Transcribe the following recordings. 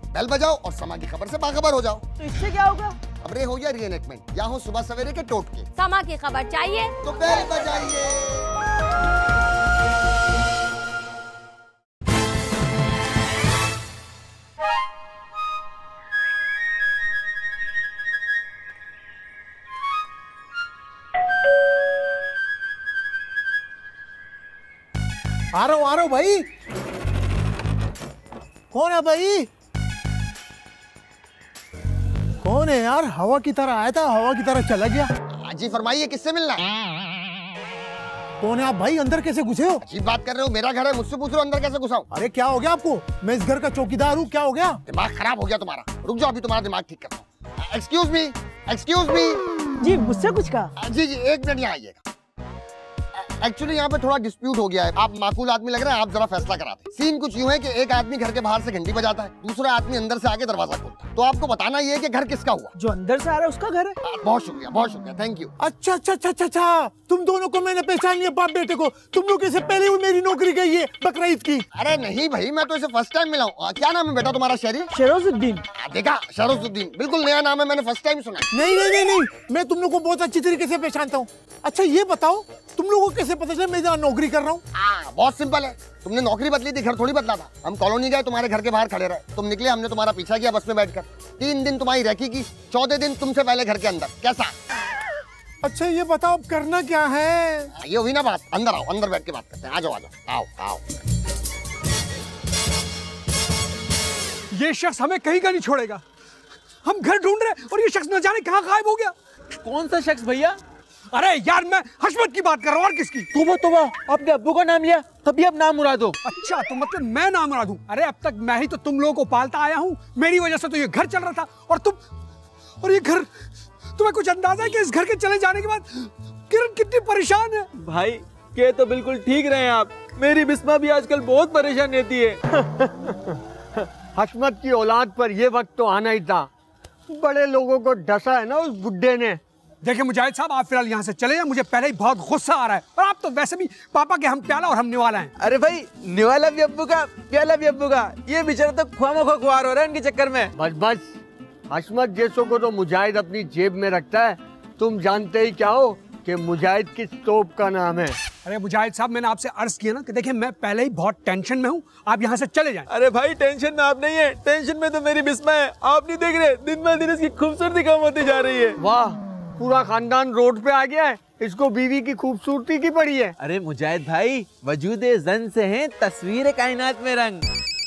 Bell बजाओ और समा की खबर से बाखबर हो जाओ। तो इससे क्या होगा? खबरें हो या रीएनैक्टमेंट या हो सुबह सवेरे के टोटके। समा की खबर चाहिए तो बेल बजाइए। आ रहा हूँ भाई। कौन है भाई? कौन है यार? हवा की तरह आया था, हवा की तरह चला गया। जी फरमाइए, किससे मिलना है? कौन है आप भाई? अंदर कैसे घुसे हो? अजीब बात कर रहे हो, मेरा घर है, मुझसे पूछ रहे हो अंदर कैसे घुसा हूं? अरे क्या हो गया आपको? मैं इस घर का चौकीदार हूँ, क्या हो गया? दिमाग खराब हो गया तुम्हारा। रुक जाओ, अभी तुम्हारा दिमाग ठीक करता हूँ। Excuse me, excuse me. जी मुझसे कुछ कहा? जी जी, एक मिनट यहाँ आइएगा। एक्चुअली यहाँ पे थोड़ा डिस्प्यूट हो गया है। आप माकूल आदमी लग रहे हैं, आप जरा फैसला कराते। सीन कुछ यूं है कि एक आदमी घर के बाहर से घंटी बजाता है, दूसरा आदमी अंदर से आके दरवाजा खोलता है। तो आपको बताना ये है कि घर किसका हुआ। जो अंदर से आ रहा है उसका घर है। बहुत शुक्रिया, थैंक यू। अच्छा अच्छा अच्छा अच्छा अच्छा, तुम दोनों को मैंने पहचान लिया, बाप बेटे को। तुम लोग इससे पहले भी मेरी नौकरी गई है बकरा ईद की। अरे नहीं भाई, मैं तो इसे फर्स्ट टाइम मिला हूँ। क्या नाम है बेटा तुम्हारा? शहरी शेरोजुद्दीन। देखा, शरोजुद्दीन बिल्कुल नया नाम है, मैंने फर्स्ट टाइम सुना। नहीं नहीं नहीं नहीं, मैं तुम लोग को बहुत अच्छी तरीके से पहचानता हूँ। अच्छा ये बताओ, तुम लोगों को कैसे पता चला मैं जहाँ नौकरी कर रहा हूँ? बहुत सिंपल है, तुमने नौकरी बदली थी, घर थोड़ी बदला था। हम कॉलोनी गए, तुम्हारे घर के बाहर खड़े रहे, तुम निकले, हमने तुम्हारा पीछा किया बस में बैठकर। 3 दिन तुम्हारी रैकी की, 14 दिन तुमसे पहले घर के अंदर। कैसा? अच्छा ये बताओ अब करना क्या है? ये हुई ना बात। अंदर आओ, अंदर बैठ के बात करते हैं। आ जाओ, आओ आओ। ये शख्स हमें कहीं का नहीं छोड़ेगा। हम घर ढूंढ रहे और ये शख्स न जाने कहाँ गायब हो गया। कौन सा शख्स भैया? अरे यार, मैं हशमत की बात कर रहा हूँ। और किसकी? तोबा, अपने अब्बू का नाम लिया, तभी अब नाम मुराद हो। अच्छा, तो मतलब मैं नाम मुराद हूँ? अरे अब तक मैं ही तो तुम लोगों को पालता आया हूँ, मेरी वजह से तो ये घर चल रहा था। और ये घर, तुम्हें कुछ अंदाजा है कि इस घर के चले जाने के बाद किरण कितनी परेशान है? भाई के तो बिल्कुल ठीक रहे हैं आप। मेरी बिस्मा भी आजकल बहुत परेशान रहती है। हशमत की औलाद पर ये वक्त तो आना ही था। बड़े लोगों को डसा है ना उस बुड्ढे ने। देखिए मुजाहिद साहब, आप फिलहाल यहाँ से चले जाएं, मुझे पहले ही बहुत गुस्सा आ रहा है। और आप तो वैसे भी पापा के हम प्याला और हम निवाला हैं। अरे भाई, निवाला भी अब्बू का, प्याला भी अब्बू का। ये बेचारा तो ख्वामों खुआर हो रहा है इनके चक्कर में। बस हशमत जैसों को तो मुजाहिद अपनी जेब में रखता है। तुम जानते ही क्या हो कि मुजाहिद किस तोप का नाम है। अरे मुजाहिद साहब, मैंने आपसे अर्ज किया ना कि देखिए मैं पहले ही बहुत टेंशन में हूँ, आप यहाँ से चले जाएं। अरे भाई, टेंशन में आप नहीं है, टेंशन में तो मेरी बिस्मा है। आप नहीं देख रहे, दिन ब दिन इसकी खूबसूरती कम होती जा रही है। वाह, पूरा खानदान रोड पे आ गया है। इसको बीवी की खूबसूरती की पड़ी है। अरे मुजाहिद भाई, वजूदे जन से है तस्वीर कायनात में रंग।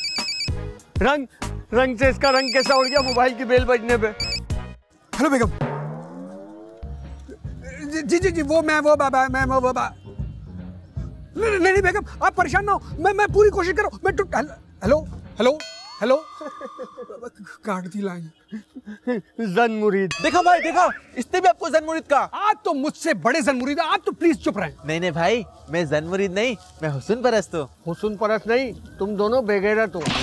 रंग से इसका रंग कैसा उड़ गया मोबाइल की बेल बजने पे। हेलो बेगम। जी जी जी, वो नहीं बेगम, आप परेशान ना हो, मैं पूरी कोशिश करूँ। मैं हेलो काट दी लाइन। जन मुरीद। देखा भाई, देखा, इसने भी आपको जन मुरीद कहा। आप तो मुझसे बड़े जन मुरीद हैं, आप तो प्लीज चुप रहें। नहीं भाई, मैं जन मुरीद नहीं, मैं हुस्न परस्त हूँ। हुस्न परस्त नहीं, तुम दोनों बेगैरत हो।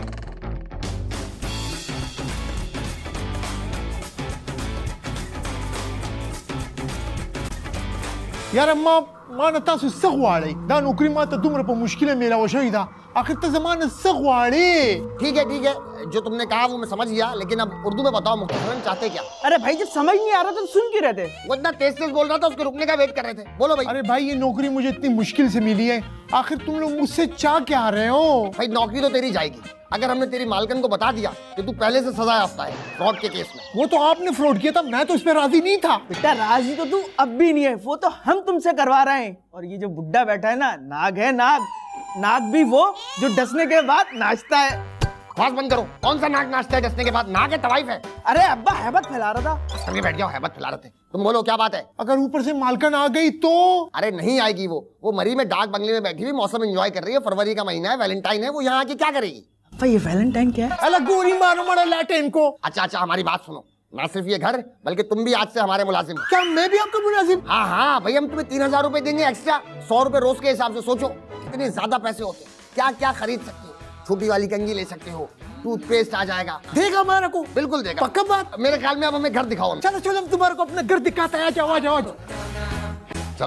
यार अम्मा माना तासु सगवाड़ी दा नौकरी माता दुमर पर मुश्किल मेला वशोई था। आखिर तो जमाना सगवाड़ी। ठीक है, जो तुमने कहा वो मैं समझ गया, लेकिन अब उर्दू में बताओ मुख्तसरन चाहते क्या? अरे भाई, जब समझ नहीं आ रहा तो सुन क्यों रहे थे? वो इतना तेज बोल रहा था, उसके रुकने का वेट कर रहे थे। बोलो भाई। अरे भाई, ये नौकरी मुझे इतनी मुश्किल से मिली है, आखिर तुम लोग मुझसे चाह क्या रहे हो? भाई नौकरी तो तेरी जाएगी अगर हमने तेरी मालकन को बता दिया कि तू पहले से सजा याफ्ता है फ्रॉड के केस में। वो तो आपने फ्रॉड किया था, मैं तो इस पे राजी नहीं था। बेटा राजी तो तू अब भी नहीं है, वो तो हम तुमसे करवा रहे हैं। और ये जो बुड्ढा बैठा है ना, नाग है नाग भी वो जो डसने के बाद नाचता है। बकवास बंद करो। कौन सा नाक नाचता है डसने के बाद? नाक है, तवाइफ है। अरे अब्बा हैबत फैला रहा था। करके बैठ जाओ, हैबत फैला रहे थे। तुम बोलो क्या बात है? अगर ऊपर से मालकन आ गई तो? अरे नहीं आएगी वो मरी में डाक बंगले में बैठी हुई मौसम एंजॉय कर रही है। फरवरी का महीना है, वैलेंटाइन है, वो यहाँ आके क्या करेगी? ये वैलेंटाइन क्या है? अलग गोरी मारो मरा लाटे इनको। अच्छा, हमारी बात सुनो। ना सिर्फ ये घर, बल्कि तुम भी आज से हमारे मुलाजिम। क्या मैं भी आपका मुलाजिम? हाँ भाई, हम तुम्हें 3000 रुपए देंगे एक्स्ट्रा। 100 रुपए रोज के हिसाब से। सोचो कितने ज्यादा पैसे होते। क्या क्या खरीद सकते हो? छोटी वाली कंघी ले सकते हो, टूथपेस्ट आ जाएगा। देगा हमारा को? बिल्कुल देगा। पक्का बात? मेरे ख्याल में अब हमें घर दिखाओ। चलो हम तुम्हारे को अपना घर दिखाते हैं। आवाज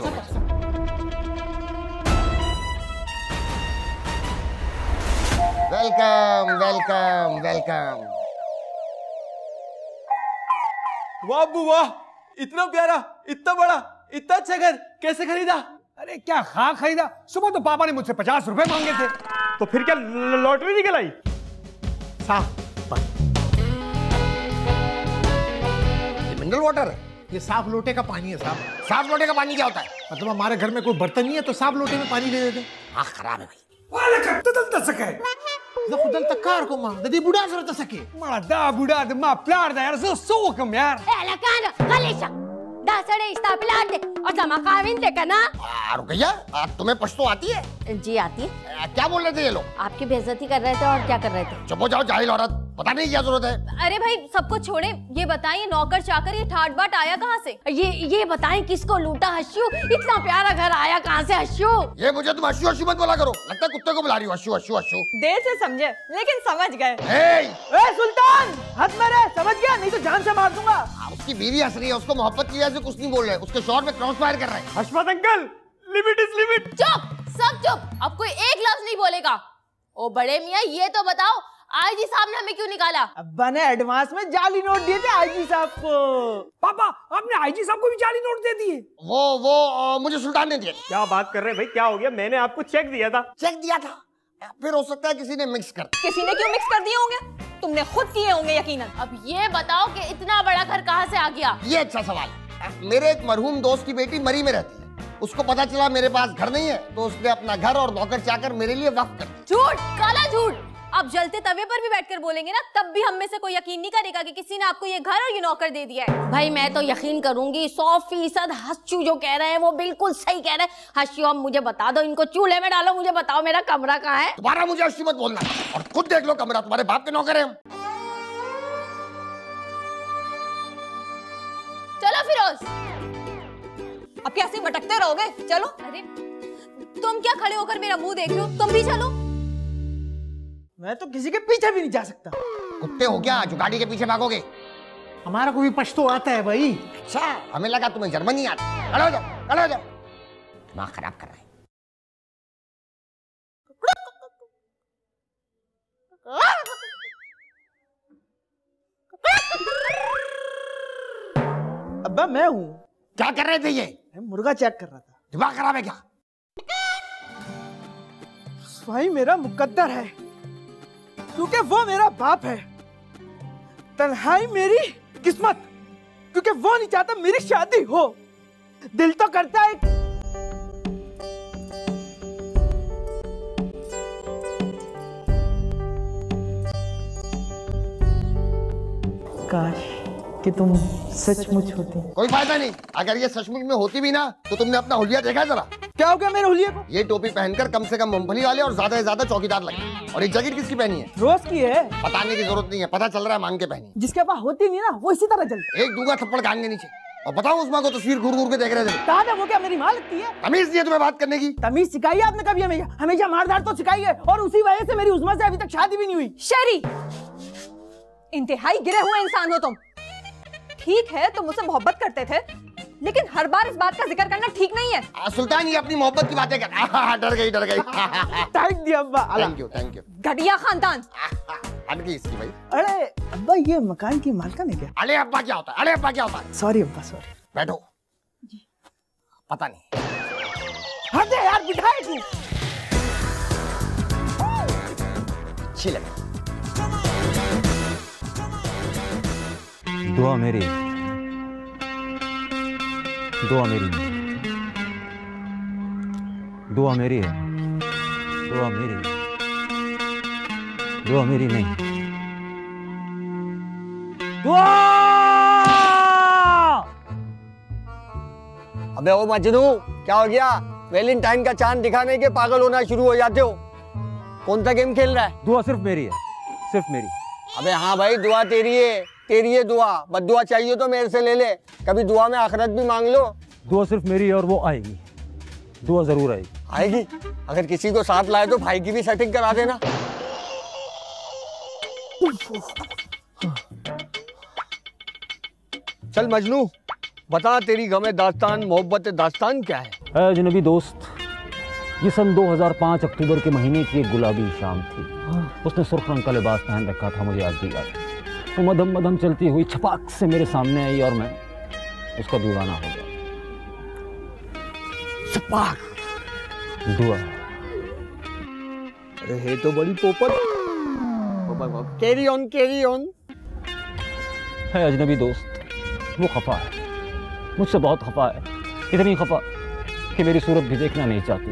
चलो। Welcome welcome welcome. वाह अब्बू वाह, इतना प्यारा, इतना बड़ा, इतना अच्छा घर कैसे खरीदा? अरे क्या खा खरीदा, सुबह तो पापा ने मुझसे 50 रुपए मांगे थे। तो फिर क्या लॉटरी निकल आई? साफ मिनरल वाटर है, ये साफ लोटे का पानी है साहब। साफ लोटे का पानी क्या होता है? मतलब हमारे घर में कोई बर्तन नहीं है तो साफ लोटे में पानी दे देते। आँख खराब है भाई। वाले कब तक सके खुदल तकार को मां ददी बुढ़ा जरूरत सके मां दा बुढ़ा दे मां प्यार दा यार सो कम यार। Ela kana kalisha. Da sare ista pilate और जमा काविन ते कना। रुकैया, तुम्हें पश्तो आती है? जी आती है। क्या बोल रहे थे ये लोग? आपकी बेइज्जती कर रहे थे और क्या कर रहे थे? चुप हो जाओ जाहिल औरत, पता नहीं क्या जरूरत है। अरे भाई सबको छोड़े, ये बताएं नौकर चाकर ये ठाट बाट आया कहाँ से? ये बताएं किसको लूटा हश्यू? इतना प्यारा घर आया कहाँ से हश्यू? ये मुझे तुम हश्यू हश्यू मत बोला करो, लगता है कुत्ते को बुला रही हो। हश्यू हश्यू हश्यू। देर से समझे लेकिन समझ गए। ए सुल्तान, हाथ मेरे, समझ गया? नहीं तो जान से मार दूंगा। उसकी बीवी हंस रही है, उसको मोहब्बत की वजह से कुछ नहीं बोल रहे, उसके शॉट में क्रॉस फायर कर रहे हैं। Hashmat uncle, limit is limit. चुप, सब चुप, अब कोई एक लफ्ज नहीं बोलेगा। ओ बड़े मियाँ ये तो बताओ आईजी साहब ने हमें क्यों निकाला? अब्बा ने एडवांस में जाली नोट दिए थे आईजी साहब को। पापा आपने आईजी साहब को भी जाली नोट दे दिए? वो मुझे सुल्तान ने दिया। क्या बात कर रहे हैं भाई, क्या हो गया? मैंने आपको चेक दिया था। चेक दिया था, फिर हो सकता है किसी ने मिक्स कर। किसी ने क्यों मिक्स कर दिए होंगे? तुमने खुद किए होंगे यकीनन। अब ये बताओ कि इतना बड़ा घर कहाँ से आ गया? ये अच्छा सवाल है। मेरे एक मरहूम दोस्त की बेटी मरी में रहती है, उसको पता चला मेरे पास घर नहीं है तो उसने अपना घर और नौकर चाकर मेरे लिए वक्फ कर दिया। झूठ, काला झूठ। अब जलते तवे पर भी बैठकर बोलेंगे ना तब भी हम में से कोई यकीन नहीं करेगा कि किसी ने आपको ये घर और ये नौकर दे दिया है। भाई मैं तो यकीन करूंगी 100% हश्यू जो कह रहे हैं वो बिल्कुल सही कह रहे हैं। हश्यू अब मुझे बता दो, इनको चूल्हे में डालो, मुझे बताओ मेरा कमरा कहाँ है? दोबारा मुझे हश्यू मत बोलना, और खुद देख लो कमरा, तुम्हारे बाप के नौकर हैं हम। चलो फिरोज। अब क्या ऐसे भटकते रहोगे? चलो। अरे तुम क्या खड़े होकर मेरा मुंह देख रहे हो? तुम भी चलो। मैं तो किसी के पीछे भी नहीं जा सकता। कुत्ते हो क्या जो गाड़ी के पीछे भागोगे? हमारा को भी पश्तो आता है भाई। अच्छा, हमें लगा तुम्हें जर्मनी आता। खड़े हो जाओ, खड़े हो जाओ, दिमाग खराब कर रहे हैं। अब्बा मैं हूँ। क्या कर रहे थे ये? मैं मुर्गा चेक कर रहा था। दिमाग खराब है क्या? भाई मेरा मुकद्दर है क्योंकि वो मेरा बाप है, तन्हाई मेरी किस्मत क्योंकि वो नहीं चाहता मेरी शादी हो। दिल तो करता है काश कि तुम सचमुच होती। कोई फायदा नहीं, अगर ये सचमुच में होती भी ना तो तुमने अपना हुलिया देखा है जरा? क्या हो गया मेरे हुलिये को? ये टोपी पहनकर कम से कम मूंगफली वाले और ज्यादा से ज्यादा चौकीदार लगे। और ये जैकेट किसकी पहनी है? रोज की है। बताने की जरूरत नहीं है, पता चल रहा है मांग के पहनी। जिसके पास होती नहीं ना वो इसी तरह चलती। एक दूंगा थप्पड़ कान के नीचे। और बताओ उस माँ को तस्वीर घूर घूर के देख रहे थे। कहा था वो क्या मेरी माँ लगती है? तमीज नहीं है तुम्हें बात करने की? तमीज सिखाई है आपने कभी? हमेशा हमेशा मारधार तो सिखाई है और उसी वजह से मेरी उस्मा से अभी तक शादी भी नहीं हुई। शरी, इंतहाई गिरे हुए इंसान हो तुम। ठीक है तुम मुझसे मोहब्बत करते थे लेकिन हर बार इस बात का जिक्र करना ठीक नहीं है। सुल्तान ये अपनी मोहब्बत की बातें कर। डर गई डर गई। थैंक यू अब्बा। Thank you thank you. घटिया खानदान। हट गई इसकी भाई। अरे अब्बा ये मकान की मालकिन है क्या? अरे अब्बा क्या होता है? अरे अब्बा क्या होता है? सॉरी अब्बा सॉरी। बैठो। पता नहीं। हट दे यार, बिठाए तू। अच्छी लगी। दुआ मेरी, दुआ मेरी, दुआ मेरी है, दुआ मेरी, दुआ मेरी नहीं, दुआ। अबे ओ मजनू, क्या हो गया? वैलेंटाइन का चांद दिखाने के पागल होना शुरू हो जाते हो। कौन सा गेम खेल रहा है? दुआ सिर्फ मेरी है, सिर्फ मेरी। अबे हाँ भाई, दुआ तेरी है दुआ। बद्दुआ चाहिए तो मेरे से ले ले, कभी दुआ में आखिरत भी मांग लो। दुआ सिर्फ मेरी है और वो आएगी, दुआ जरूर आएगी। आएगी? अगर किसी को साथ लाए तो भाई की भी सेटिंग करा देना। चल मजनू, बता तेरी गमे दास्तान मोहब्बत दास्तान क्या है? अजनबी दोस्त, ये सन 2005 अक्टूबर के महीने की एक गुलाबी शाम थी। उसने सुर्ख रंग का लिबास पहन रखा था, मुझे आज भी याद है। वो मदम मदम चलती हुई छपाक से मेरे सामने आई और मैं उसका दीवाना हो गया। छपाक दुआ। अरे है तो बड़ी पोपट। Carry on carry on. है अजनबी दोस्त, वो खफा है, मुझसे बहुत खफा है, इतनी खफा कि मेरी सूरत भी देखना नहीं चाहती।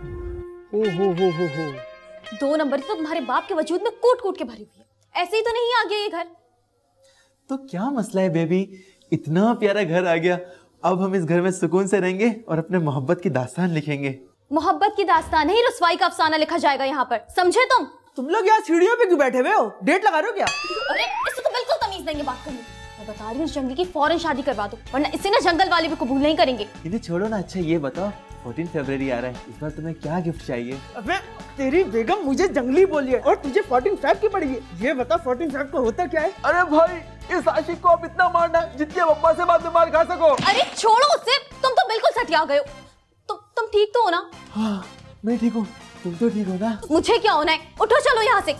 हो। 2 नंबर तो तुम्हारे बाप के वजूद में कूट कूट के भरी हुई है। ऐसे ही तो नहीं आ गया ये घर। तो क्या मसला है बेबी, इतना प्यारा घर आ गया। अब हम इस घर में सुकून से रहेंगे और अपने मोहब्बत की दास्तान लिखेंगे। मोहब्बत की दास्तान नहीं, रुसवाई का अफसाना लिखा जाएगा यहाँ पर, समझे तुम? तुम लोग यहाँ सीढ़ियों पे क्यों बैठे हुए हो? डेट लगा रहे हो क्या? अरे इससे तो बिल्कुल तमीज नहीं है बात करने। मैं बता रही हूँ इस जंगली की फौरन शादी करवा दो, वरना इसे ना जंगल वाले भी कबूल नहीं करेंगे। इन्हें छोड़ो ना। अच्छा ये बताओ, 14 फरवरी आ रहा है, इस बार तुम्हें क्या गिफ्ट चाहिए? अबे तेरी बेगम मुझे जंगली बोली है और तुझे 14 फेब की पड़ी है। ये बता 14 फेब को होता क्या है? अरे भाई, इस आशिक को आप इतना मारना जितनी आप अब्बा से बाद में मार खा सको। अरे छोड़ो उसे, तुम तो बिल्कुल सटिया गए हो। तुम ठीक तो हो ना? हाँ मैं ठीक हूँ, तुम तो ठीक हो ना? मुझे क्या होना है, उठो चलो यहाँ से।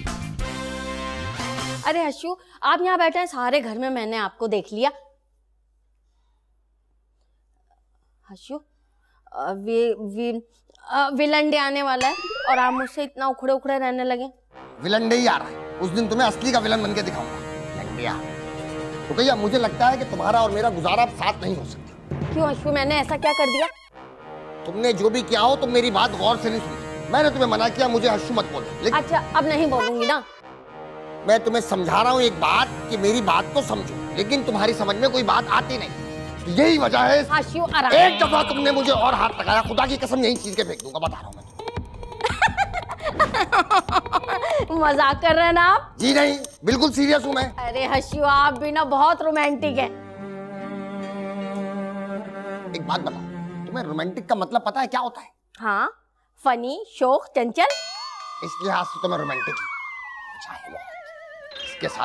अरे हशु, आप यहाँ बैठे हैं, सारे घर में मैंने आपको देख लिया। हशु, विलंडे आने वाला है और आप मुझसे इतना उखड़े उखड़े रहने लगे। विलंडे ही आ रहा है, उस दिन तुम्हें असली का विलन बन के दिखाऊंगा। विलंडिया। तो भैया मुझे लगता है कि तुम्हारा और मेरा गुजारा अब साथ नहीं हो सकता। क्यों हशु, मैंने ऐसा क्या कर दिया? तुमने जो भी किया हो, तुम मेरी बात गौर से नहीं सुनी। मैंने तुम्हें मना किया मुझे हशु मत बोलो, लेकिन अच्छा अब नहीं बोलूंगी ना। मैं तुम्हें समझा रहा हूँ एक बात कि मेरी बात को समझो, लेकिन तुम्हारी समझ में कोई बात आती नहीं। यही वजह है। एक दफा तुमने मुझे और हाथ लगाया, खुदा की कसम यही चीज के फेंक दूंगा, बता रहा हूँ मैं। मजाक कर रहे हैं ना आप? जी नहीं, बिल्कुल सीरियस हूँ मैं। अरे हशु, आप भी ना बहुत रोमांटिक है। एक बात बताओ, तुम्हें रोमांटिक का मतलब पता है क्या होता है? हाँ, फनी, शौक, चंचल। इस लिहाज से तुम्हें रोमांटिक इसके साथ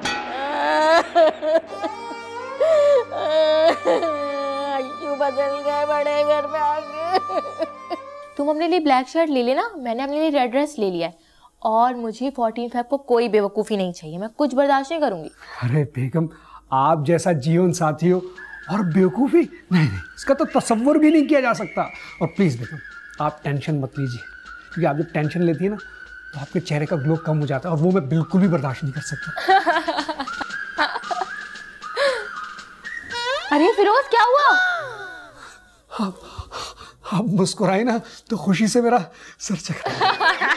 बदल गए बड़े घर में आके। तुम अपने लिए ब्लैक शर्ट ले लेना, मैंने अपने लिए रेड ड्रेस ले लिया है। और मुझे 14 फेब को कोई बेवकूफ़ी नहीं चाहिए, मैं कुछ बर्दाश्त नहीं करूंगी। अरे बेगम, आप जैसा जीवन साथी हो और बेवकूफ़ी नहीं, इसका तो तसव्वुर भी नहीं किया जा सकता। और प्लीज़ बेगम, आप टेंशन मत लीजिए, क्योंकि आप जब टेंशन लेती है ना तो आपके चेहरे का ग्लो कम हो जाता है और वो मैं बिल्कुल भी बर्दाश्त नहीं कर सकता। अरे फिरोज, क्या हुआ? आप मुस्कुराए ना तो खुशी से मेरा सर चकरा।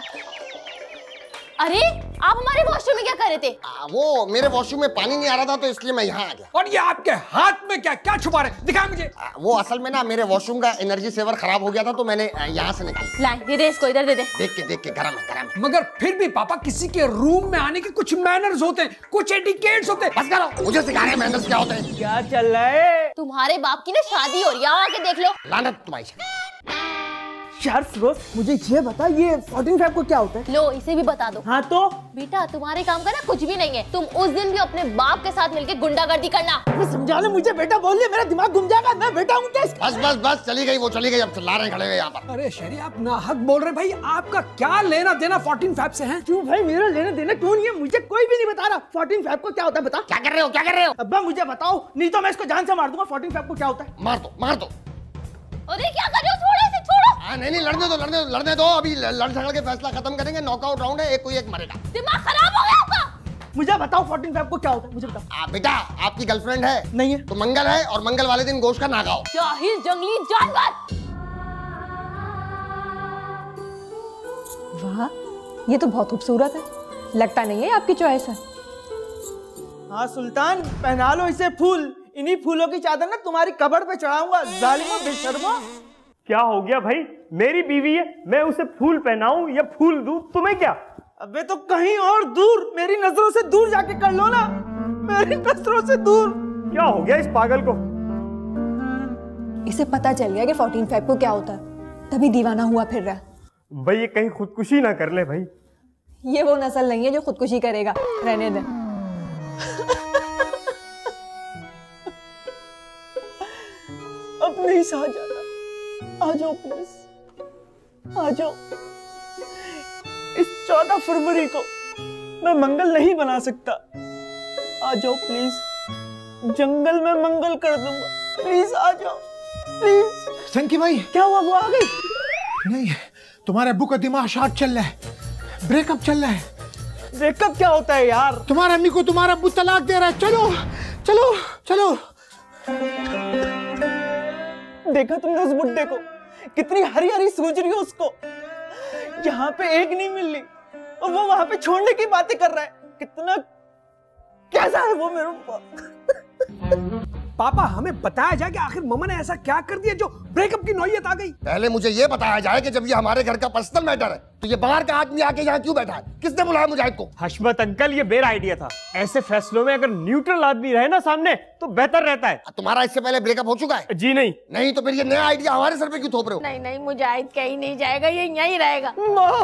अरे आप हमारे वॉशरूम में क्या कर रहे थे? वो मेरे वॉशरूम में पानी नहीं आ रहा था तो इसलिए मैं यहाँ आ गया। और ये आपके हाथ में क्या क्या छुपा रहे, दिखा मुझे। वो असल में ना मेरे वॉशरूम का एनर्जी सेवर खराब हो गया था तो मैंने यहाँ से निकाला। ला दे दे इसको, इधर दे दे। देख के गरम है। मगर फिर भी पापा, किसी के रूम में आने के कुछ मैनर्स होते हैं, कुछ एटिकेट्स होते हैं। बस करो, मुझे सिखा रहे मैनर्स क्या होते हैं। क्या चल रहा है? तुम्हारे बाप की ना शादी हो रही है, आके देख लो। लानत तुम्हारी। यार फिरोज, मुझे ये बता, ये 14 फेब को क्या होता है? लो इसे भी बता दो। हाँ तो बेटा, तुम्हारे काम का ना कुछ भी नहीं है। तुम उस दिन भी अपने बाप के साथ मिलके गुंडागर्दी करना। समझा ले मुझे, बेटा बोल लिया, मेरा दिमाग घूम जाएगा। मैं बेटा हूँ क्या? बस चली गई, वो चली गई, अब चिल्ला रहे खड़े हुए यहाँ पर। अरे शरी, आप नाहक बोल रहे भाई, आपका क्या लेना देना 14 फेब से है? क्यों भाई, मेरा लेना देना क्यों नहीं है? मुझे कोई भी नहीं बता रहा 14 फेब को क्या होता है। बता क्या कर रहे हो? अब्बा मुझे बताओ, नहीं तो मैं इसको जान से मार दूंगा। 14 फेब को क्या होता है? मार दो। अरे क्या कर रहे हो? छोड़ो। नहीं, लड़ने दो। अभी लड़ झगड़ के फैसला खत्म करेंगे। नॉकआउट राउंड है, एक कोई एक मरेगा। दिमाग खराब हो गया आपका? मुझे बताओ 14 फेब को क्या होता है, मुझे बताओ। बेटा, आपकी गर्लफ्रेंड है? नहीं है। तो मंगल है, और मंगल वाले दिन गोश्त का ना खाओ। जाहिल जंगली जानवर। वाह, ये तो बहुत खूबसूरत है। लगता नहीं है आपकी चॉइस है। हाँ सुल्तान, पहना लो इसे फूल। इन्हीं फूलों की चादर ना तुम्हारी कब्र पे चढ़ाऊंगा। जालिमो बेशर्मो। क्या हो गया भाई? मेरी बीवी है, मैं उसे फूल पहनाऊं या फूल दूं, तुम्हें क्या? अबे तो कहीं और दूर, मेरी नजरों से दूर जाके कर लो ना। मेरी नजरों से दूर। क्या हो गया इस पागल को? इसे पता चल गया कि 14 फेब को क्या होता है, तभी दीवाना हुआ फिर रहा है। भाई ये कहीं खुदकुशी ना कर ले भाई। ये वो नस्ल नहीं है जो खुदकुशी करेगा, रहने दे। अब नहीं सहा जाता, आ जाओ प्लीज। आ जाओ। इस 14 फरवरी को मैं मंगल नहीं बना सकता। आ जाओ प्लीज, जंगल में मंगल कर दूंगा। प्लीज आ जाओ प्लीज। संकी भाई क्या हुआ, वो आ गई? नहीं, तुम्हारे अब्बू का दिमाग शॉर्ट चल रहा है, ब्रेकअप चल रहा है। ब्रेकअप क्या होता है यार? तुम्हारे अम्मी को तुम्हारा अब्बू तलाक दे रहा है। चलो चलो चलो। देखा तुमने उस बुड्ढे को, कितनी हरी हरी सूझ रही है उसको। यहाँ पे एक नहीं मिल रही और वो वहां पे छोड़ने की बातें कर रहा है। कितना कैसा है वो मेरे ऊपर। पापा हमें बताया जाए कि आखिर मम्मा ने ऐसा क्या कर दिया जो ब्रेकअप की नौयत आ गई। पहले मुझे ये बताया जाए कि जब ये हमारे घर का पर्सनल मैटर है तो ये बाहर का आदमी आके यहाँ क्यों बैठा है? किसने बुलाया मुजाहिद को? हशमत अंकल, ये मेरा आइडिया था। ऐसे फैसलों में अगर न्यूट्रल आदमी रहे ना सामने तो बेहतर रहता है। तुम्हारा इससे पहले ब्रेकअप हो चुका है? जी नहीं। नहीं तो फिर ये नया आइडिया हमारे सर पे क्यों थोप रहे हो? नहीं नहीं, मुजाहिद कहीं नहीं जाएगा, ये यहीं रहेगा।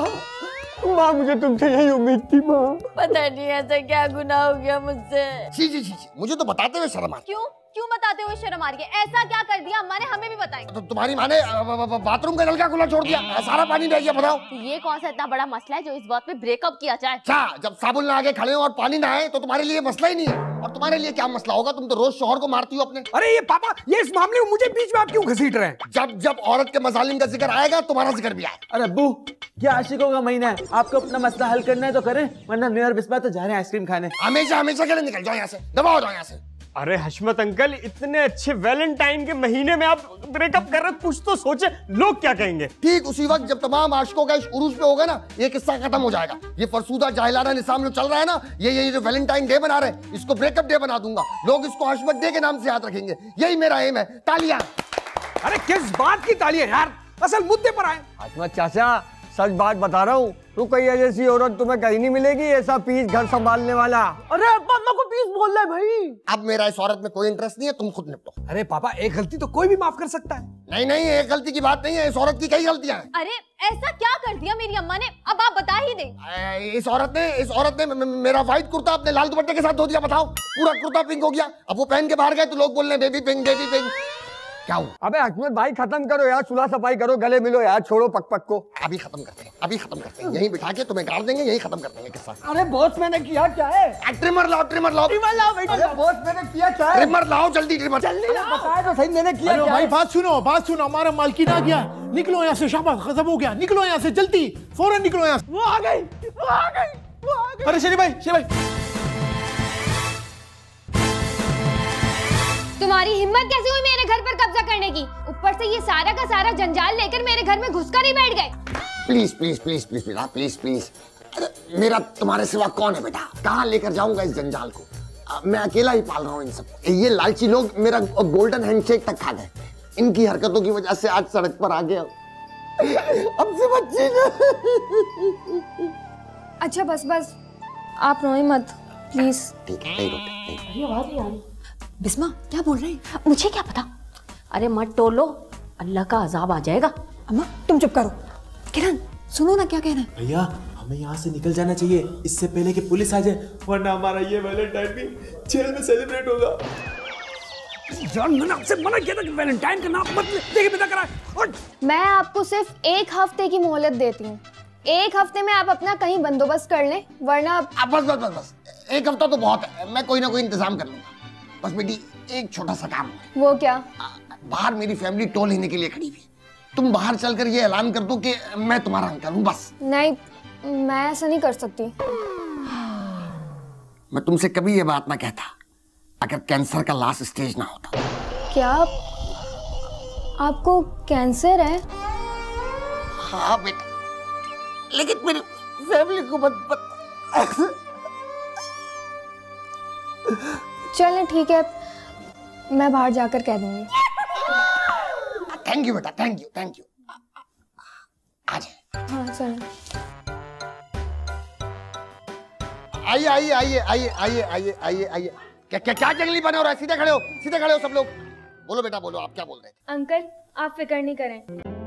माँ मुझे तुमसे यही उम्मीद थी माँ। पता नहीं ऐसा क्या गुनाह हो गया मुझसे। जी, मुझे तो बताते हुए शर्म आ रही। क्यों बताते हुए शर्म आ रही है? ऐसा क्या कर दिया अम्मा ने, हमें भी बताएंगे। तो तुम्हारी माँ ने बाथरूम का नलका खुला छोड़ दिया, सारा पानी बह गया। बताओ ये कौन सा इतना बड़ा मसला है जो इस बात पे ब्रेकअप किया जाए? अच्छा, जब साबुन ना आगे खड़े हो और पानी ना आए तो तुम्हारे लिए मसला ही नहीं है। और तुम्हारे लिए क्या मसला होगा? तुम तो रोज शौहर को मारती हो अपने। अरे ये पापा, ये इस मामले में मुझे बीच में आप क्यों घसीट रहे हैं? जब औरत के मजालिम का जिक्र आएगा तुम्हारा जिक्र भी आएगा। अरे अब्बू, क्या आशिकों का महीना है, आपको अपना मसला हल करना है तो करें, वरना न्यू ईयर बिस्मा तो जा रहे हैं आइसक्रीम खाने। हमेशा के लिए निकल जाओ यहाँ से, दबा हो जाओ यहाँ से। अरे हशमत अंकल, इतने अच्छे वैलेंटाइन के महीने में आप ब्रेकअप कर रहे, कुछ तो सोचे, लोग क्या कहेंगे? ठीक उसी वक्त जब तमाम आशिकों का इश्क उरूज पे होगा ना, ये किस्सा खत्म हो जाएगा। ये फरसूदा जाहिलाना निज़ाम जो चल रहा है ना, ये जो वैलेंटाइन डे बना रहे हैं, इसको ब्रेकअप डे बना दूंगा। लोग इसको हशमत डे के नाम से याद रखेंगे। यही मेरा एम है। तालियां। अरे किस बात की तालियां यार, असल मुद्दे पर आए। हशमत चाचा, सच बात बता रहा हूँ, रुकैया जैसी औरत तुम्हें कहीं नहीं मिलेगी, ऐसा पीस घर संभालने वाला। अरे अम्मा को पीस बोल रहा है भाई। अब मेरा इस औरत में कोई इंटरेस्ट नहीं है, तुम खुद निपटो। अरे पापा, एक गलती तो कोई भी माफ कर सकता है। नहीं, एक गलती की बात नहीं है, इस औरत की कई गलतियां हैं। अरे ऐसा क्या कर दिया मेरी अम्मा ने, अब आप बता ही दें। इस औरत ने मेरा व्हाइट कुर्ता अपने लाल दुपट्टे के साथ धो दिया। बताओ, पूरा कुर्ता पिंक हो गया। अब वो पहन के बाहर गए तो लोग बोल रहे हैं बेबी पिंक, बेबी पिंक। क्या हुआ? अबे हशमत भाई, खत्म करो यार, सुलह सफाई करो, गले मिलो यार, छोड़ो पक को। अभी खत्म करते हैं, यहीं बिठा के तुम्हें गाड़ देंगे, यहीं खत्म कर देंगे किस्सा। अरे बॉस, मैंने किया क्या है? ट्रिमर लाओ बेटा। अरे बॉस, मैंने किया क्या है? ट्रिमर लाओ जल्दी, ट्रिमर। बताया तो सही, मैंने किया क्या भाई है? बात सुनो, हमारा मालकिन आ गया। निकलो यहाँ से, शाबाश, खत्म हो गया। निकलो यहाँ से जल्दी, फौरन निकलो यहाँ से। वो आ गई। अरे शेरी भाई, तुम्हारी हिम्मत कैसे हुई मेरे घर पर कब्जा करने की? ऊपर से ये सारा का सारा जंजाल लेकर मेरे घर में घुसकर ही बैठ गए। प्लीज बेटा, प्लीज। मेरा तुम्हारे सिवा कौन है बेटा? कहाँ लेकर जाऊंगा इस जंजाल को? मैं अकेला ही पाल रहा हूँ इन सबको। ये लालची लोग मेरा गोल्डन हैंडशेक तक खा गए। इनकी हरकतों की वजह से आज सड़क पर आ गया। अब से बच्ची। अच्छा बस, आप रोए मत प्लीज। ठीक है, नहीं रोते। बिस्मा क्या बोल रहे हैं? मुझे क्या पता। अरे मत टोलो, अल्लाह का अजाब आ जाएगा। अम्मा तुम चुप करो। किरण सुनो ना क्या कह रहे हैं। भैया हमें यहाँ से निकल जाना चाहिए इससे पहले कि पुलिस आ जाए, वरना हमारा ये वैलेंटाइन भी जेल में सेलिब्रेट होगा। जॉन, मैंने आपसे मना किया था कि वैलेंटाइन का नाम मत ले। देखिए पिता कराए। और मैं आपको सिर्फ 1 हफ्ते की मोहलत देती हूँ। 1 हफ्ते में आप अपना कहीं बंदोबस्त कर लें, वरना बस 1 हफ्ता तो बहुत है। मैं कोई ना कोई इंतजाम कर लूंगा। बस बेटी, एक छोटा सा काम है। वो क्या? बाहर मेरी फैमिली टोल लेने के लिए खड़ी हुई। तुम बाहर चलकर ये ऐलान कर दो कि मैं तुम्हारा अंकल हूँ, बस। नहीं, मैं ऐसा नहीं कर सकती। मैं तुमसे कभी ये बात ना कहता अगर कैंसर का लास्ट स्टेज ना होता। क्या आपको कैंसर है? हाँ बेटा, लेकिन मेरी फैमिली को मत। चलें ठीक है, मैं बाहर जाकर कह दूंगी। थैंक यू बेटा, थैंक यू। आ जाए। हाँ चलें। आइए। क्या जंगली बने हो रहा है? सीधे खड़े हो सब लोग। बोलो बेटा, बोलो, आप क्या बोल रहे थे? अंकल आप फिक्र नहीं करें,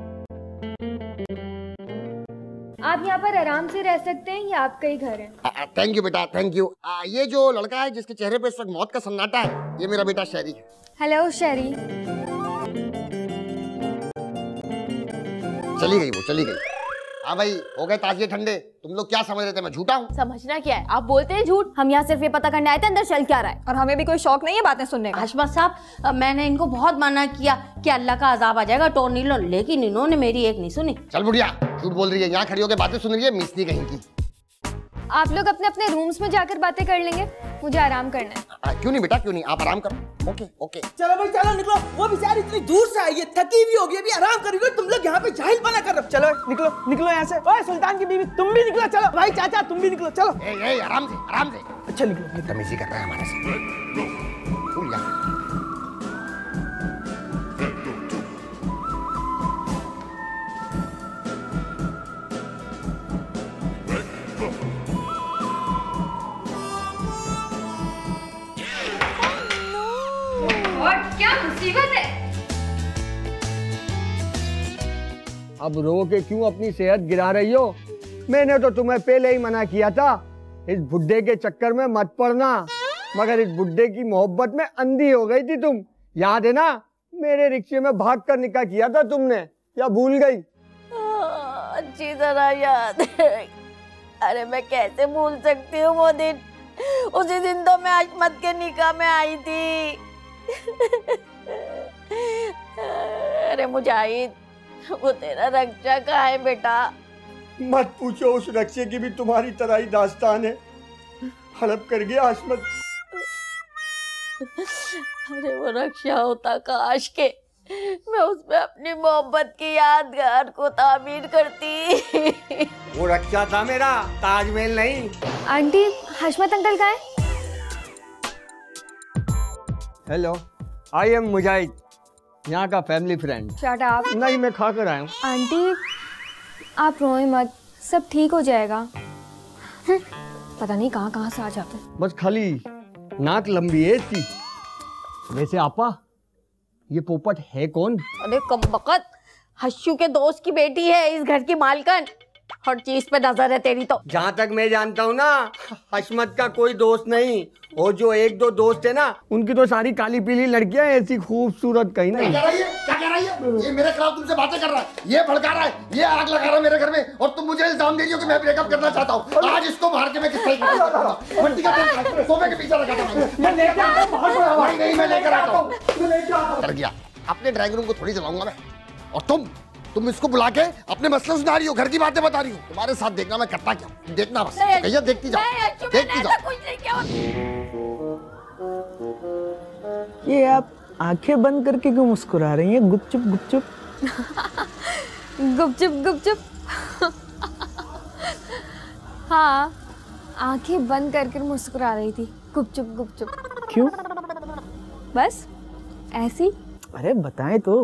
आप यहाँ पर आराम से रह सकते हैं, ये आपका ही घर है। थैंक यू बेटा, थैंक यू। ये जो लड़का है जिसके चेहरे पे इस वक्त मौत का सन्नाटा है, ये मेरा बेटा शहरी है। हेलो शहरी। चली गई। हाँ भाई, हो गए ताजिए ठंडे। तुम लोग क्या समझ रहे थे मैं झूठा हूँ? समझना क्या है, आप बोलते हैं झूठ। हम यहाँ सिर्फ ये पता करने आए थे अंदर चल क्या रहा है। और हमें भी कोई शौक नहीं है बातें सुनने का। हाशमत साहब, मैंने इनको बहुत मना किया कि अल्लाह का अजाब आ जाएगा टोर्नीलो, लेकिन इन्होंने मेरी एक नहीं सुनी। चल बुढ़िया, झूठ बोल रही है, यहाँ खड़ी होकर बातें सुन रही है, मिसनी कहीं की। आप लोग अपने अपने रूम्स में जाकर बातें कर लेंगे, मुझे आराम करना है। क्यों नहीं बेटा, क्यों नहीं, आप आराम करो। Okay okay. चलो भाई चलो निकलो, वो बेचारी इतनी दूर से आई है, थकी भी होगी, अभी आराम करेगी, तुम लोग यहाँ पे जाहिल बना कर रहे हो। चलो निकलो निकलो यहाँ से। ओए सुल्तान की बीवी, तुम भी निकलो। चलो भाई चाचा, तुम भी निकलो। चलो ए, आराम से आराम से। अच्छा निकलो। तमीज़ी कर रहा है हमारे साथ। भूल जा। क्या मुसीबत है? अब रो के क्यों अपनी सेहत गिरा रही हो? मैंने तो तुम्हें पहले ही मना किया था, इस बुड्ढे के चक्कर में मत पड़ना, मगर इस बुड्ढे की मोहब्बत में अंधी हो गई थी तुम। याद है ना, मेरे रिक्शे में भाग कर निकाह किया था तुमने, या भूल गई? अच्छी तरह याद है। अरे मैं कैसे भूल सकती हूँ वो दिन, उसी दिन तो मैं हाशमत के निकाह में आई थी। अरे मुजाहिद, वो तेरा रक्षा कहाँ है बेटा? मत पूछो, उस रक्षे की भी तुम्हारी तरह ही दास्तान है, हड़प कर गया हाशमत। अरे वो रक्षा होता काश के मैं उसमें अपनी मोहब्बत की यादगार को तामीर करती। वो रक्षा था मेरा, ताजमहल नहीं। आंटी, हाशमत अंकल कहाँ है? हेलो, आई एम मुजाहिद, यहाँ का फैमिली फ्रेंड। Shut up. नहीं, मैं खा कर आया हूँ। आंटी आप रोएं मत, सब ठीक हो जाएगा। पता नहीं कहाँ कहाँ से आ जाते हैं। बस खाली नाक लंबी है इसकी। वैसे आपा, ये पोपट है कौन? अरे कमबख्त, हश्शू के दोस्त की बेटी है, इस घर की मालकन। हर चीज पे नजर है तेरी तो। जहाँ तक मैं जानता हूँ ना, हाशमत का कोई दोस्त नहीं, और जो एक दो दोस्त है ना, उनकी तो सारी काली पीली लड़कियां ऐसी खूबसूरत कहीं नहीं। क्या कह रही है? ये मेरे खिलाफ तुमसे बातें कर रहा है, ये भड़का रहा है, ये आग लगा रहा है मेरे घर में, और तुम मुझे इल्जाम दे रही हो कि मैं ब्रेकअप करना चाहता हूँ। आज इसको मार के मैं किस तरह सोफे के पीछे रखा था। मैं लेकर आता हूँ। कर गया, अपने ड्राइंग रूम को थोड़ी चलाऊंगा मैं। और तुम इसको बुला के अपने मसले सुना रही हो, घर की बातें बता रही हो। तुम्हारे साथ देखना मैं करता क्या, देखना बस। भैया देखती जाओ, देखती जाओ। ये आप आंखें बंद करके क्यों मुस्कुरा रही हैं? गुपचुप गुपचुप। गुपचुप गुपचुप। हाँ, आंखें बंद करके मुस्कुरा रही थी, गुपचुप गुपचुप। क्यों? बस ऐसी। अरे बताएं तो।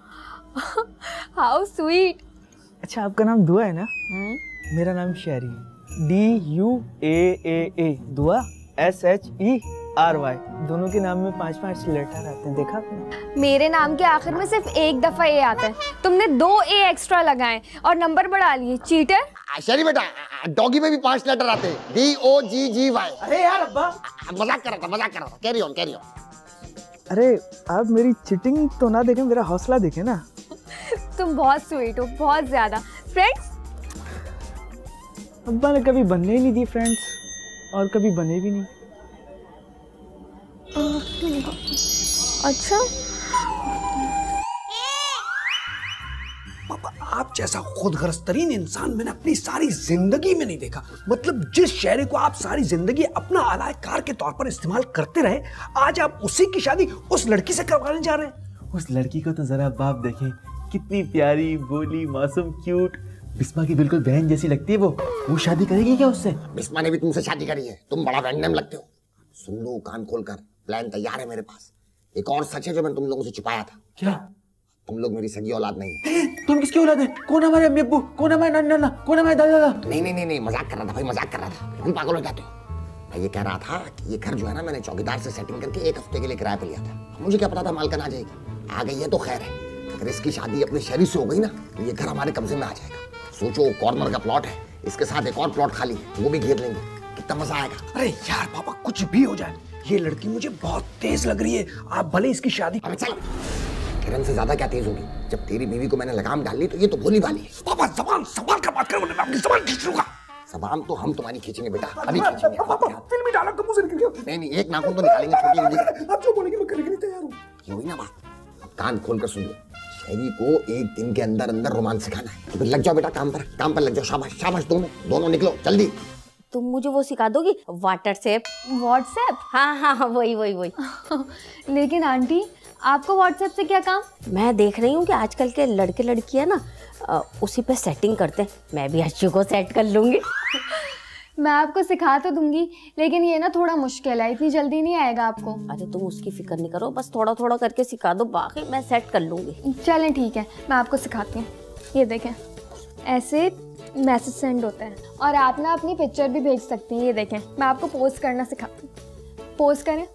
How sweet. अच्छा, आपका नाम दुआ है ना? मेरा नाम शहरी है, DUAAA, दुआ SHERY। दोनों के नाम में 5-5 लेटर आते हैं, देखा आपने? मेरे नाम के आखिर में सिर्फ एक दफा ए आता है, तुमने 2 ए एक्स्ट्रा लगाए और नंबर बढ़ा लिए, चीटर। शरी बेटा, डॉगी में भी 5 लेटर आते हैं, DOGGY। अरे यार अब्बा, मजाक कर रहा था। Carry on. अरे आप मेरी चिटिंग तो ना देखें, मेरा हौसला देखें ना। तुम बहुत स्वीट हो, बहुत ज्यादा। फ्रेंड्स? अब्बा ने कभी बनने ही नहीं दी फ्रेंड्स, और कभी बने भी नहीं। अच्छा, आप जैसा खुदगर्ज तरीन इंसान मैंने अपनी सारी जिंदगी में नहीं देखा। मतलब जिस शहरी को आप सारी जिंदगी अपना अलायकार के तौर पर इस्तेमाल करते रहे, आज आप उसी की शादी उस लड़की से करवाने जा रहे हैं। उस लड़की को तो जरा बाप देखें, कितनी प्यारी, भोली, मासूम, क्यूट, बिस्मा की बिल्कुल बहन जैसी लगती है। वो शादी करेगी क्या उससे? बिस्मा ने भी तुमसे शादी करी है, तुम बड़ा रैंडम लगते हो। सुन लो कान खोलकर, प्लान तैयार है मेरे पास। एक और सच है जो मैंने तुम लोगों से छुपाया था। क्या? तुम लोग मेरी सगी औलाद नहीं। तुम किसकी औलाद है? कौन हमारे अम्मी अब्बू, कौन हमारे नाना, कौन हमारे दादा दादा? नहीं, मजाक कर रहा था भाई, मजाक कर रहा था। बिल्कुल पागल हो जाते हो। मैं ये कह रहा था कि ये घर जो है ना, मैंने चौकीदार से सेटिंग करके 1 हफ्ते के लिए किराए पे लिया था। मुझे क्या पता था मालकन आ जाएगी, आ गई है तो खैर है। अगर इसकी शादी अपने शहरी से हो गई ना, तो ये घर हमारे कब्जे में आ जाएगा। सोचो, कॉर्नर का प्लॉट है, इसके साथ एक और प्लॉट खाली है, वो भी घेर लेंगे, कितना मजा आएगा। अरे यार पापा, कुछ भी हो जाए, ये लड़की मुझे बहुत तेज लग रही है। आप भले इसकी शादी। अबे चल, किरण से ज्यादा क्या तेज होगी? जब तेरी बीवी को मैंने लगाम डाली तो ये तो भोली भाली है। पापा जबान संभाल कर बात करो, मैं अपनी जबान खींच लूंगा। जबान तो हम तुम्हारी खींचेंगे बेटा, अभी खींचेंगे। फिल्मी डायलॉग तो मुंह से निकल गया। नहीं एक नाखून तो निकालेंगे छोटी उंगली। आप जो बोलेंगे मैं करने के लिए तैयार हूँ। ये हुई ना बात, कान खोल कर सुन लो। शहरी को एक दिन के अंदर अंदर रोमांस सिखाना है। तो फिर लग जाओ बेटा काम पर लग जाओ। शाबाश शाबाश, दोनों निकलो जल्दी। तुम मुझे वो सिखा दोगी व्हाट्सएप? व्हाट्सएप? हाँ वही। लेकिन आंटी आपको व्हाट्सएप से क्या काम? मैं देख रही हूँ कि आजकल के लड़के लड़कियां ना उसी पे सेटिंग करते हैं। मैं भी अच्छी को सेट कर लूंगी। मैं आपको सिखा तो दूंगी, लेकिन ये ना थोड़ा मुश्किल है, इतनी जल्दी नहीं आएगा आपको। अरे तुम उसकी फिक्र नहीं करो, बस थोड़ा थोड़ा करके सिखा दो, बाकी मैं सेट कर लूंगी। चलें ठीक है, मैं आपको सिखाती हूँ। ये देखें, ऐसे मैसेज सेंड होता है और आप ना अपनी पिक्चर भी भेज सकती हैं। ये देखें, मैं आपको पोस्ट करना सिखाती हूँ। पोस्ट करें।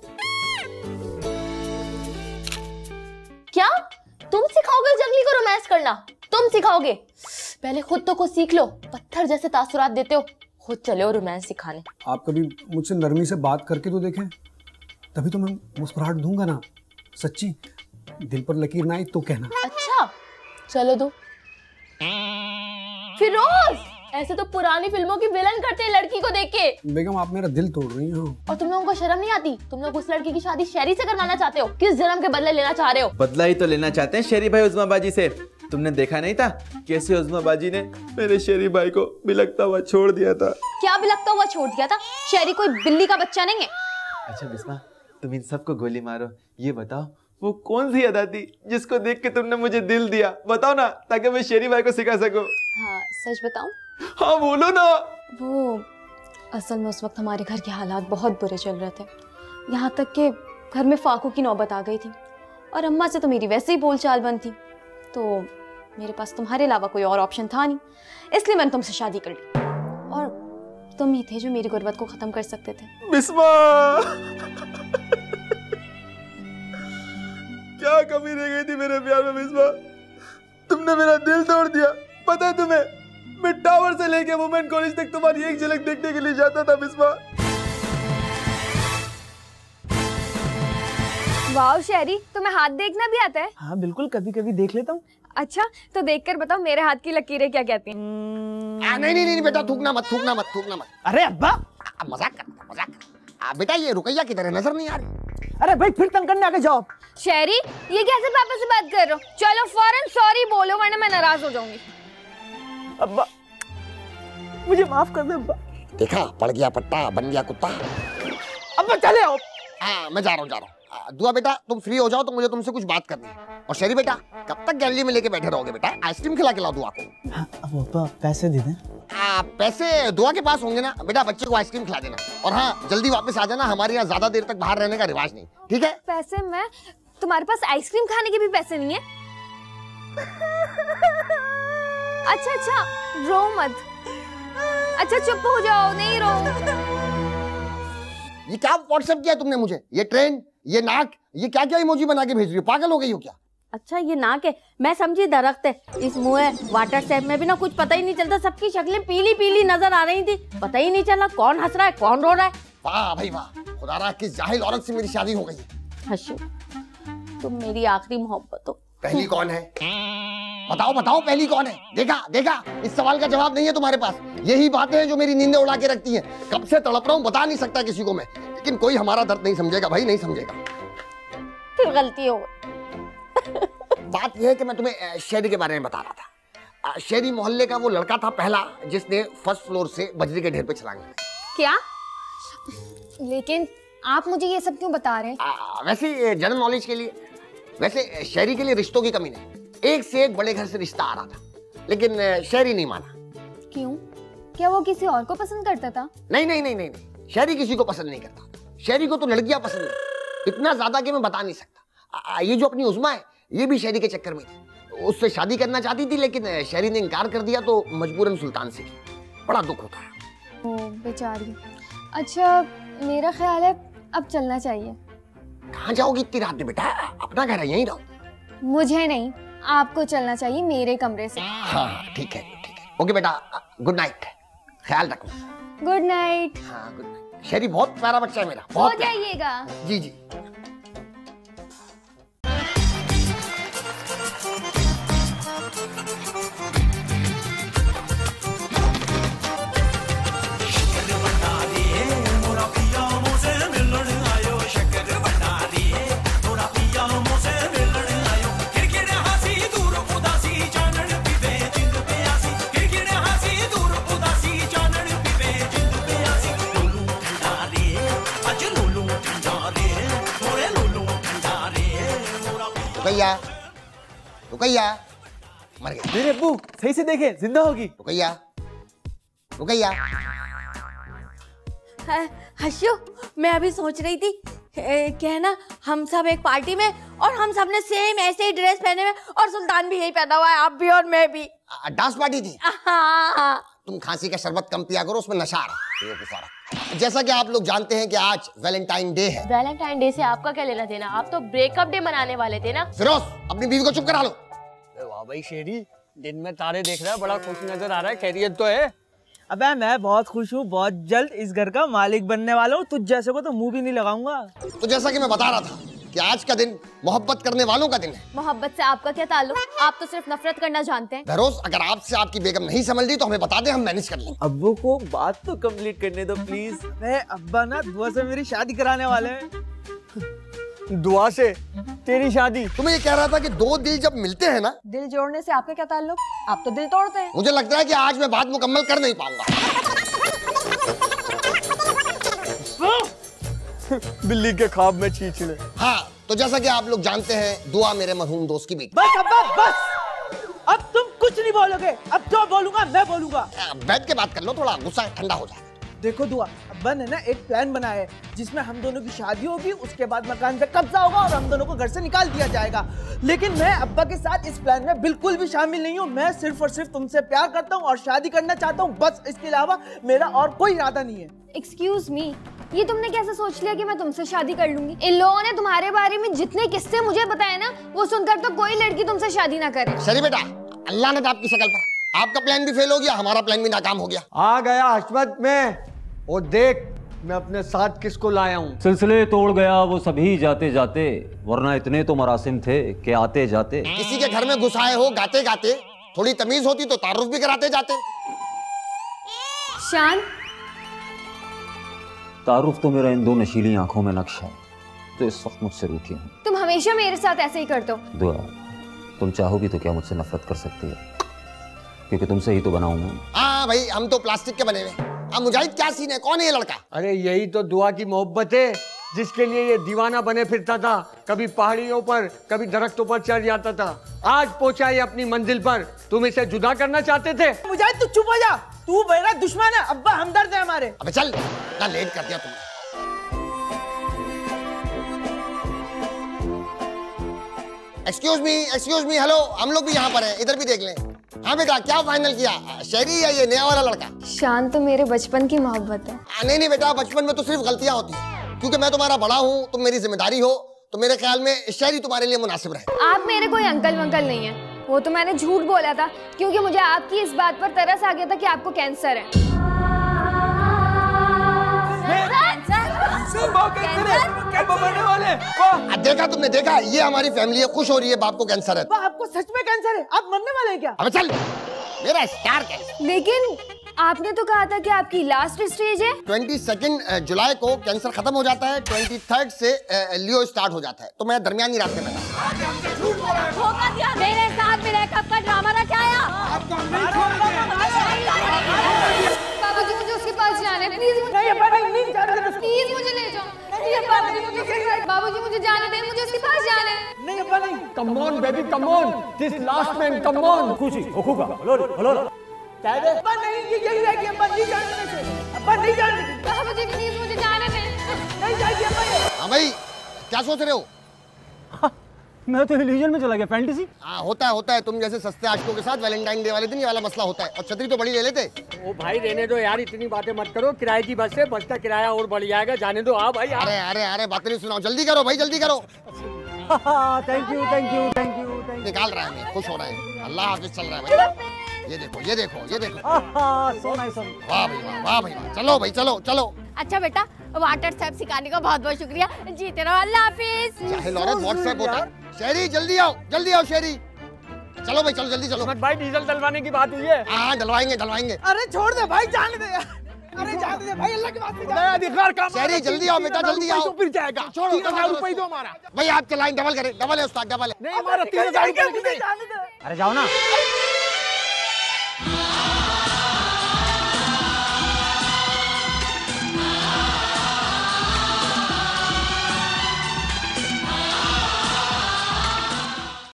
क्या तुम सिखाओगे जंगली को रोमांस करना? तुम सिखाओगे? पहले खुद तो कुछ सीख लो। पत्थर जैसे तासुरात देते हो, खुद चले हो रोमांस सिखाने। आप कभी मुझसे नरमी से बात करके तो देखें, तभी तो मैं मुस्कुराहट दूंगा ना। सच्ची दिल पर लकीर ना आई तो कहना। अच्छा चलो दो। फिरोज, ऐसे तो पुरानी फिल्मों की विलन करते हैं लड़की को देख के। बेगम आप मेरा दिल तोड़ रही हो। और तुम लोगों को शर्म नहीं आती? तुम लोग उस लड़की की शादी शहरी से करवाना चाहते हो। किस जन्म के बदले लेना चाह रहे हो? बदला ही तो लेना चाहते हैं शेरी भाई उज़्मा बाजी से। तुमने देखा नहीं था कैसे उज़्मा बाजी ने मेरे शेरी भाई को बिलखता हुआ छोड़ दिया था? क्या बिलखता हुआ छोड़ दिया था? शेरी कोई बिल्ली का बच्चा नहीं है। अच्छा बिस्मा, तुम इन सबको गोली मारो, ये बताओ वो कौन सी अदा थी जिसको देख के तुमने मुझे दिल दिया? बताओ ना, ताकि मैं शेरी भाई को सिखा सकूं। हाँ सच बताऊं? हाँ बोलो ना। वो असल में उस वक्त हमारे घर के हालात बहुत बुरे चल रहे थे, यहाँ तक कि घर में फाकू की नौबत आ गई थी। और अम्मा से तो मेरी वैसे ही बोलचाल बंद थी, तो मेरे पास तुम्हारे अलावा कोई और ऑप्शन था नहीं, इसलिए मैंने तुमसे शादी कर ली। और तुम ही थे जो मेरी गुर्बत को खत्म कर सकते थे। बिस्मा क्या कमी रह गई थी मेरे प्यार में बिस्मा? तुमने मेरा दिल तोड़ दिया। पता है तुम्हें, मैं टावर से लेके वुमेन कॉलेज तक तुम्हारी एक झलक देखने के लिए जाता था बिस्मा। वाह शेरी, तुम्हें हाथ देखना भी आता है? हाँ बिल्कुल, कभी कभी देख लेता हूँ। अच्छा तो देखकर बताओ मेरे हाथ की लकीरें क्या कहती हैं? नहीं बेटा, थूकना मत। अरे अब्बा, मजाक कर। बेटा ये रुकैया की तरह नजर नहीं आ रही। अरे भाई फिर तंग करने आके जाओ। शेरी, ये कैसे पापा से बात कर रहे हो? चलो फौरन सॉरी बोलो, वरना मैं नाराज हो जाऊंगी। अब्बा मुझे माफ कर दे अब्बा। देखा, पड़ गया पट्टा, बन गया कुत्ता। अब्बा चले आओ। हाँ मैं जा रहा हूँ। दुआ बेटा तुम फ्री हो जाओ तो मुझे तुमसे कुछ बात करनी है। और शेरी बेटा, कब तक गैलरी में लेके बैठे रहोगे बेटा? आइसक्रीम खिला के लाओ दुआ को। हाँ, अब अब्बा पैसे दे दें। पैसे दुआ के पास होंगे ना बेटा, बच्चे को आइसक्रीम खिला देना। और हाँ जल्दी वापस आ जाना, हमारे यहाँ ज्यादा देर तक बाहर रहने का रिवाज नहीं, ठीक है? पैसे? मैं तुम्हारे पास आइसक्रीम खाने के भी पैसे नहीं है? अच्छा रो मत। अच्छा चुप हो जाओ, नहीं रो। ये क्या व्हाट्सएप किया तुमने मुझे? ये ट्रेन, ये नाक, ये क्या इमोजी बना के भेज रही हो? पागल हो गई हो क्या? अच्छा ये नाक है, मैं समझी दरख्त है। इस मुंह है व्हाट्सएप में भी ना कुछ पता ही नहीं चलता, सबकी शक्लें पीली पीली नजर आ रही थी, पता ही नहीं चला कौन हंस रहा है कौन रो रहा है। वाह भाई वाह, खुदारा किस जाहिल औरत से मेरी शादी हो गई है। हशू, तुम मेरी आखिरी मोहब्बत हो। पहली कौन है? बताओ पहली कौन है? देखा, इस सवाल का जवाब नहीं है तुम्हारे पास। यही बातें हैं जो मेरी नींदें उड़ा के रखती हैं। कब से तड़प रहा हूँ, बता नहीं सकता किसी को मैं, लेकिन कोई हमारा दर्द नहीं समझेगा भाई, नहीं समझेगा। फिर गलती हो गई। बात यह है कि मैं तुम्हें शेरी के बारे में बता रहा था। शेरी मोहल्ले का वो लड़का था पहला जिसने फर्स्ट फ्लोर से बजरी के ढेर पे छलांग लगाई। क्या? लेकिन आप मुझे ये सब क्यों बता रहे हैं? वैसे जनरल नॉलेज के लिए। वैसे शेरी के लिए रिश्तों की कमी नहीं, एक से एक बड़े घर से रिश्ता आ रहा था, लेकिन शेरी नहीं माना। क्यों? क्या वो किसी और को पसंद करता था? नहीं, शेरी किसी को पसंद नहीं करता। शेरी को तो लड़कियां पसंद है, इतना ज्यादा कि मैं बता नहीं सकता। ये जो अपनी उज़्मा है, ये भी शेरी के चक्कर में थी। उससे शादी करना चाहती थी, लेकिन शेरी ने इनकार कर दिया, तो मजबूरन सुल्तान से की। बड़ा दुख होता है। ओ बेचारी। अच्छा मेरा ख्याल है अब चलना चाहिए। कहाँ जाओगी इतनी रात में बेटा? अपना घर है, यहीं रहो। मुझे नहीं, आपको चलना चाहिए मेरे कमरे से। हाँ ठीक है। ओके बेटा, गुड नाइट, ख्याल रखना। Good night. हाँ गुड नाइट। शेरी बहुत प्यारा बच्चा है मेरा, हो बहुत जाइएगा। जी। रुकैया, रुकैया, मर गई। मेरे अब्बू सही से देखें, जिंदा होगी। रुकैया, रुकैया। हर्षू, मैं अभी सोच रही थी क्या है ना, हम सब एक पार्टी में और हम सब ने सेम ऐसे ही ड्रेस पहने हुए और सुल्तान भी यही पहना हुआ है, आप भी और मैं भी। डांस पार्टी थी। हाँ। तुम खांसी का शरबत कम पिया करो, उसमें नशा आ रहा है। जैसा कि आप लोग जानते हैं कि आज वैलेंटाइन डे है। वैलेंटाइन डे से आपका क्या लेना देना? आप तो ब्रेकअप डे मनाने वाले थे ना। फिरोज, अपनी बीवी को चुप करा लो। वाह भाई शेरी, दिन में तारे देख रहा है, बड़ा खुश नजर आ रहा है, खैरियत तो है? अबे मैं बहुत खुश हूँ, बहुत जल्द इस घर का मालिक बनने वाला हूँ। तुझ जैसे को तो मुंह भी नहीं लगाऊंगा। तो जैसा कि मैं बता रहा था कि आज का दिन मोहब्बत करने वालों का दिन है। मोहब्बत से आपका क्या ताल्लुक? आप तो सिर्फ नफरत करना जानते हैं। फिरोज, अगर आपसे आपकी बेगम नहीं समझ रही तो हमें बता दे, हम मैनेज कर लेंगे। अब्बू को बात तो कंप्लीट करने दो प्लीज। मैं अब्बा ना दुआ से मेरी शादी कराने वाले हैं। दुआ से तेरी शादी? तुम्हें ये कह रहा था कि दो दिल जब मिलते हैं ना। दिल जोड़ने से आपका क्या ताल्लुक? आप तो दिल तोड़ते हैं। मुझे लगता है कि आज मैं बात मुकम्मल कर नहीं पाऊंगा। बिल्ली के ख्वाब में चींचड़े। हाँ, तो जैसा कि आप लोग जानते हैं, दुआ मेरे मरहूम दोस्त की बेटी। बस अब्बा बस, अब तुम कुछ नहीं बोलोगे। अब जो बोलूंगा मैं बोलूंगा। बैठ के बात कर लो, थोड़ा गुस्सा ठंडा हो जाए। देखो दुआ, अब्बा ने ना एक प्लान बनाया है जिसमें हम दोनों की शादी होगी, उसके बाद मकान पे कब्जा होगा और हम दोनों को घर से निकाल दिया जाएगा। लेकिन मैं अब्बा के साथ इस प्लान में बिल्कुल भी शामिल नहीं हूँ। मैं सिर्फ और सिर्फ तुमसे प्यार करता हूँ और शादी करना चाहता हूँ, बस। इसके अलावा मेरा और कोई इरादा नहीं है। एक्सक्यूज मी, ये तुमने कैसे सोच लिया कि मैं तुमसे शादी कर लूंगी? इन लोगों ने तुम्हारे बारे में जितने किस्से मुझे बताए ना, वो सुनकर तो कोई लड़की तुमसे शादी ना करे। शरी बेटा, अल्लाह ने आपकी शक्ल पर, आपका प्लान भी फेल हो गया, हमारा प्लान भी नाकाम हो गया। आ गया हशमत में, और देख मैं अपने साथ किसको लाया हूँ। सिलसिले तोड़ गया वो सभी जाते जाते, वरना इतने तो मरासिम थे कि आते जाते। किसी के घर में घुसाए हो गाते गाते, थोड़ी तमीज होती तो तारुफ भी कराते जाते। शान, तारुफ तो मेरा इन दो नशीली आंखों में नक्श है तो इस वक्त मुझसे रूठी हूँ। तुम हमेशा मेरे साथ ऐसे ही करते हो। दुआ, तुम चाहोगी तो क्या मुझसे नफरत कर सकती है? क्योंकि तुमसे ही तो बना हूं मैं। हाँ भाई, हम तो प्लास्टिक के बने हुए। अब मुजाहिद क्या सीन है? कौन है ये लड़का? अरे यही तो दुआ की मोहब्बत है, जिसके लिए ये दीवाना बने फिरता था। कभी पहाड़ियों पर, कभी दरख्तों पर चढ़ जाता था। आज पहुंचा है अपनी मंजिल पर। तुम इसे जुदा करना चाहते थे। मुजाहिद तू चुप हो जा, तू मेरा दुश्मन है। अब्बा हमदर्द है हमारे। अबे चल, ना लेट कर दिया तुमने। एक्सक्यूज मी, हेलो, हम लोग भी यहाँ पर हैं, इधर भी देख लें। हाँ बेटा, क्या फाइनल किया? शहरी या ये नया वाला लड़का? शान तो मेरे बचपन की मोहब्बत है। नहीं बेटा, बचपन में तो सिर्फ गलतियां होती हैं। क्योंकि मैं तुम्हारा बड़ा हूँ, तुम मेरी जिम्मेदारी हो, तो मेरे ख्याल में शहरी तुम्हारे लिए मुनासिब रहे। आप मेरे कोई अंकल वंकल नहीं है, वो तो मैंने झूठ बोला था क्योंकि मुझे आपकी इस बात पर तरस आ गया था कि आपको कैंसर है। देखा तुमने, देखा? ये हमारी फैमिली है, खुश हो रही है बाप को कैंसर है। आपको सच में कैंसर है? आप मरने वाले हैं क्या? अबे चल, मेरा स्टार कैंसर। लेकिन आपने तो कहा था कि आपकी लास्ट स्टेज है। 22 जुलाई को कैंसर खत्म हो जाता है, 23 से लियो स्टार्ट हो जाता है, तो मैं दरमियानी रास्ते में था। धोखा दिया, मेरे साथ ब्रेकअप का ड्रामा रचाया। बाबूजी मुझे उसके पास जाना है, प्लीज। प्लीज मुझे ले जाओ। बाबूजी मुझे जाने दें, मुझे उसके पास जाना है। नहीं अब्बा नहीं। Come on baby, come on, this last man, come on. खुशी होगा, हेलो अब्बा नहीं, यही रहेगी। अब्बा नहीं जाने से, अब्बा नहीं जाने। बाबूजी प्लीज मुझे जाने दें। नहीं जाएगी अब्बा। हाँ भाई, क्या सोच रहे हो? मैं तो रिलीजन में चला गया, फैंटेसी। हाँ, होता है। तुम जैसे सस्ते आशिकों के साथ वैलेंटाइन डे वाले दिन ये वाला मसला होता है। और छतरी तो बड़ी ले लेते। ओ भाई रहने दो यार, इतनी बातें मत करो। किराए की बस है, बस का किराया और बढ़ जाएगा। जाने दो। हाँ भाई। अरे बातें नहीं सुनाओ, जल्दी करो भाई, जल्दी करो। Thank you. निकाल रहा है, मैं खुश हो रहा है। अल्लाह हाफिज चल रहा है भाई। ये देखो। So nice. वाह भाई वाह। चलो भाई, चलो। अच्छा बेटा, व्हाट्सएप सिखाने का बहुत बहुत शुक्रिया। जीते रहो, अल्लाह हाफिज। चाहे लौरत व्हाट्सएप होता है। शहरी जल्दी आओ शहरी। चलो भाई, चलो, जल्दी चलो। भाई डीजल डलवाने की बात हुई है। हाँ, डलवाएंगे। अरे छोड़ दे भाई, जाने दे। अरे जाने दे भाई, अल्लाह की बात से। अधिकार काम। शहरी जल्दी आओ बेटा, जल्दी आओ। फिर जाएगा। छोड़ो, 3000 रुपए दो हमारा। भाई आप चलाएं, डबल करें। डबल है उस्ताद, डबल है। नहीं, हमारा 3000 रुपए। अरे जाओ ना।